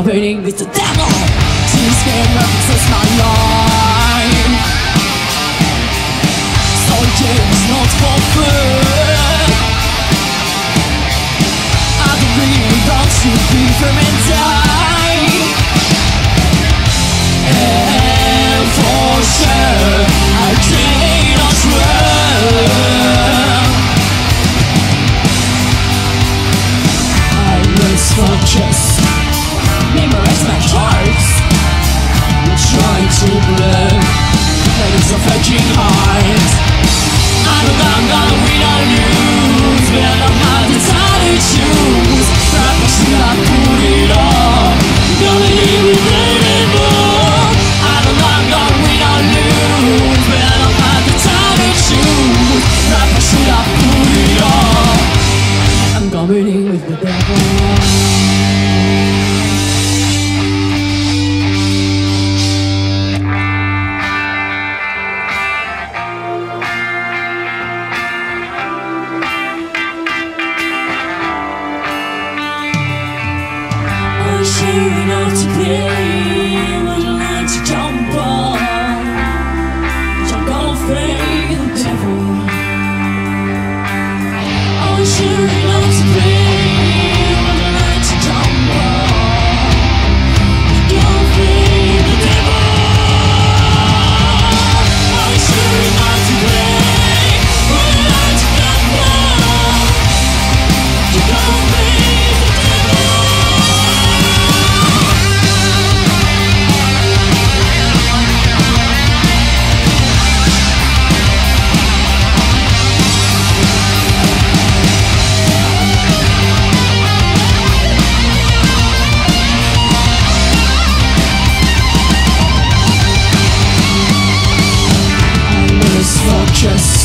competing with the devil. She's scared references my life. So it's not for food. I don't really want to be firm and die. And for sure I cannot run. I lose focus, memorize my charts, trying to blend, but it's a fucking heart. I know I'm gonna win or lose, but I don't have the time to choose. Perhaps should I put it all? Gonna live with anymore. I know I'm gonna win or lose, but I don't have the time to choose. Perhaps should I put it all? I'm competing with the devil. Sure enough to play, would you like to jump on faith, the devil. Oh, sure enough to play, would you like to jump on faith, the devil. Oh, sure enough to play, would you like to jump on faith, the devil. Just